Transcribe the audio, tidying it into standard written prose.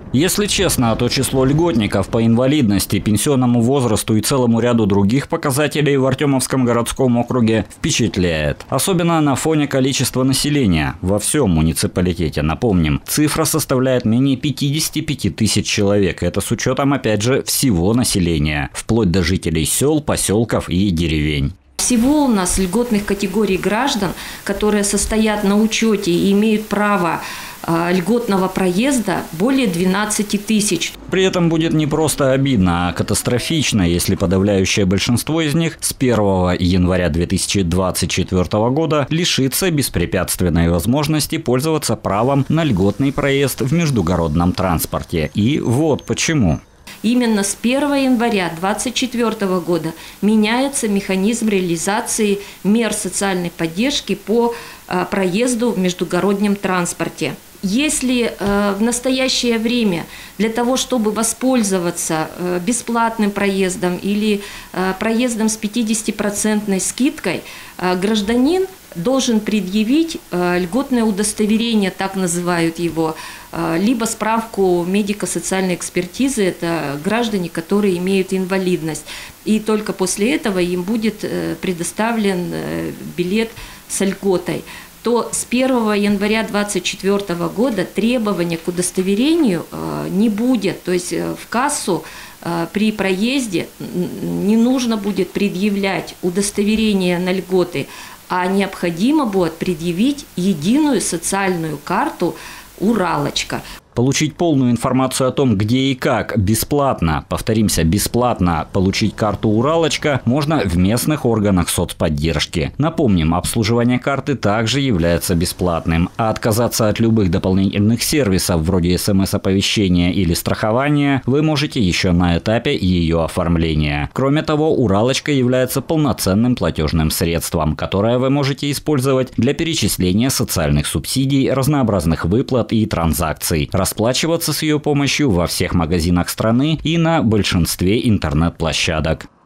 Если честно, то число льготников по инвалидности, пенсионному возрасту и целому ряду других показателей в Артемовском городском округе впечатляет. Особенно на фоне количества населения. Во всем муниципалитете, напомним, цифра составляет менее 55 тысяч человек. Это с учетом, опять же, всего населения, вплоть до жителей сел, поселков и деревень. Всего у нас льготных категорий граждан, которые состоят на учете и имеют право льготного проезда, более 12 тысяч. При этом будет не просто обидно, а катастрофично, если подавляющее большинство из них с 1 января 2024 года лишится беспрепятственной возможности пользоваться правом на льготный проезд в междугородном транспорте. И вот почему. Именно с 1 января 2024 года меняется механизм реализации мер социальной поддержки по проезду в междугороднем транспорте. Если в настоящее время для того, чтобы воспользоваться бесплатным проездом или проездом с 50% скидкой, гражданин должен предъявить льготное удостоверение, так называют его, либо справку медико-социальной экспертизы, это граждане, которые имеют инвалидность. И только после этого им будет предоставлен билет с льготой. То с 1 января 2024 года требования к удостоверению не будет. То есть в кассу при проезде не нужно будет предъявлять удостоверение на льготы, а необходимо будет предъявить единую социальную карту «Уралочка». Получить полную информацию о том, где и как бесплатно, повторимся, бесплатно получить карту «Уралочка» можно в местных органах соцподдержки. Напомним, обслуживание карты также является бесплатным, а отказаться от любых дополнительных сервисов вроде СМС-оповещения или страхования вы можете еще на этапе ее оформления. Кроме того, «Уралочка» является полноценным платежным средством, которое вы можете использовать для перечисления социальных субсидий, разнообразных выплат и транзакций. Расплачиваться с ее помощью во всех магазинах страны и на большинстве интернет-площадок.